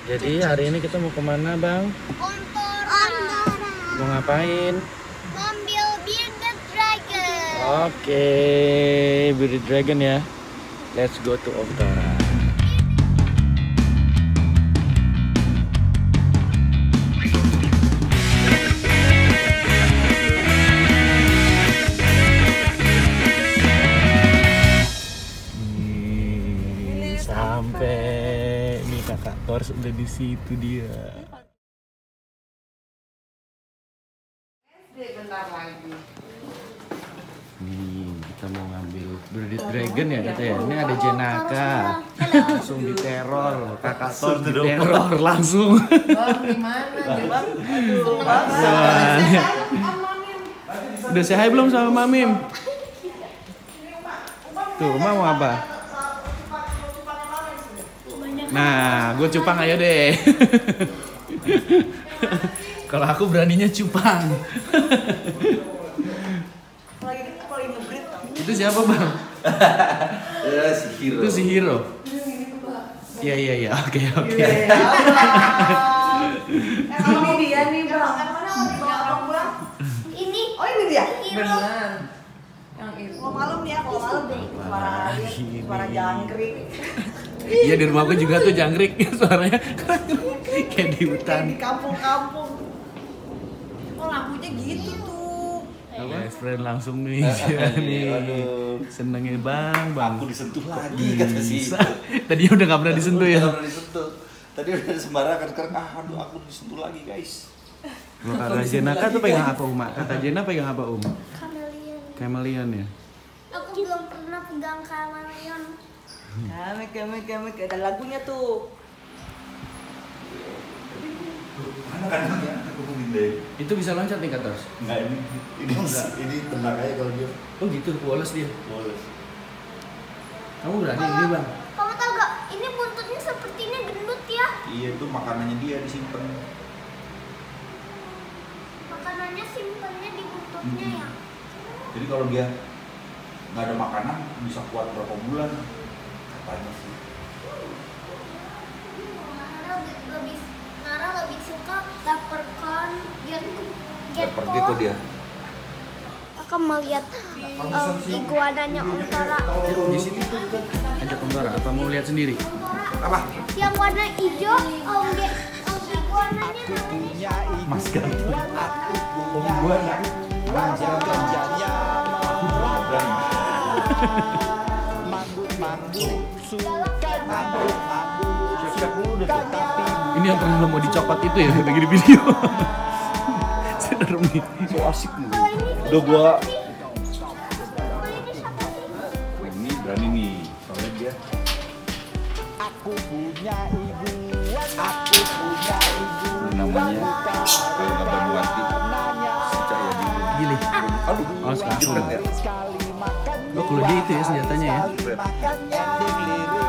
Jadi hari ini kita mau kemana Bang? Ontara. Mau ngapain? Ngambil bearded dragon. Oke, Bearded Dragon ya. Let's go to Ontara. Sampai nih kakak Tors udah di situ dia. Bentar lagi. Nih kita mau ngambil Bearded Dragon ya kata ya. Ini ada Jenaka. Langsung diteror, kakak Tors diteror langsung. Bang, gimana nih bang? Aduh, bang. Udah say hi belum sama Mamim? Tuh, Mama mau apa? Nah, gue cupang ayo deh. Kalau aku beraninya cupang. Itu siapa bang? Si Hiro. Itu si Hiro. Iya. Oke. Ini dia nih bang. Ini. Oh ini dia. Hiro. Benar. Yang itu. Kalau malam dia, kalau malam suara jangkrik. Iya di rumahku juga tuh jangkrik suaranya kayak di hutan. Kayak di kampung-kampung. Oh lampunya gitu tuh. Best friend langsung nih dia nih. Aduh. Senengnya bang. Aku disentuh lagi kata si itu. Tadinya udah gak pernah disentuh ya. Udah pernah disentuh. Tadi udah sembarangan sekarang aduh aku disentuh lagi guys. Kalau kata Jenaka tuh pegang apa Uma? Kata Jena pegang apa Kameleon. Kameleon ya. Aku belum pernah pegang kameleon. Kemek, ada lagunya tuh. Mana kan ya? Aku pemindai. Itu bisa loncat nih kata Tors? Enggak ini tenang aja kalau dia Oh gitu, polos dia. boleh. Kamu berani ini bang? Kamu tahu gak? Ini buntutnya sepertinya gendut ya. Iya itu makanannya dia disimpan. Makanannya simpennya di buntutnya ya. Jadi kalau dia nggak ada makanan bisa kuat berapa bulan? Katanya sih. Nara lebih suka leprechaun Leopard gitu dia. Aku melihat iguananya Ontara. Di sini tuh ajak Ontara. Apa mau lihat sendiri? Apa? Yang warna hijau, iguananya namanya Mas Ganteng. Om gua nak. Ini yang pernah lo mau dicopot itu ya lagi di video. Serem nih. So asik nih. Udah gua ini berani nih. Soalnya dia namanya Nabanuati. Si Cahaya Dingin. Gili. Aduh. Oh sekarang. Keren ya. Oh kalau dia itu ya senjatanya ya. Keren.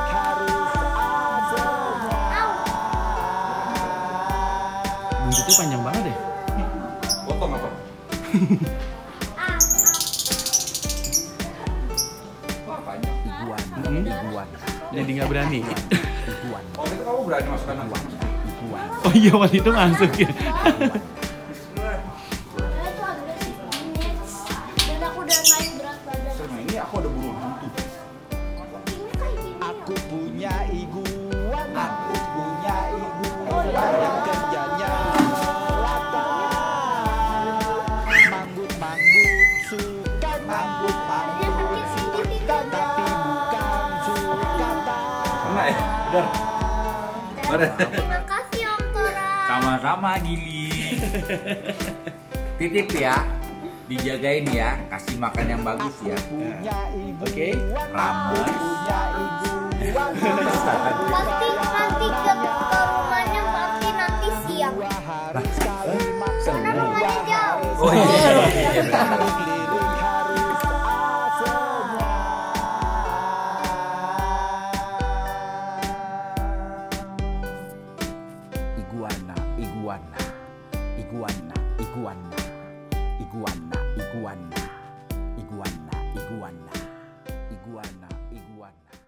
Buntutnya panjang banget deh. Potong apa? Wah banyak. Iguan. Jadi nggak berani. Oh itu kamu berani masukkan apa? Oh iya waktu itu masuk ya. itu agresif banget. Dan aku udah naik berat badan. Sama ini aku ada burung hantu. Ini kayak gini. Aku punya iguan, yang kerjanya melata. Manggut-manggut suka manggut-manggut suka, tapi bukan sukata. Mana ya? Udah. Mari. Terima kasih Ontara. Sama-sama Gili. Titip ya, dijagain ya, kasih makan yang bagus ya. Punya Oke. Rames. punya iguan. Pasti nanti ke rumahnya pasti nanti siang. Hari sekali makan Karena rumahnya jauh. Oh iya. lirik harus semua. Iguana, iguana, iguana, iguana, iguana, iguana, iguana, iguana, iguana, iguana.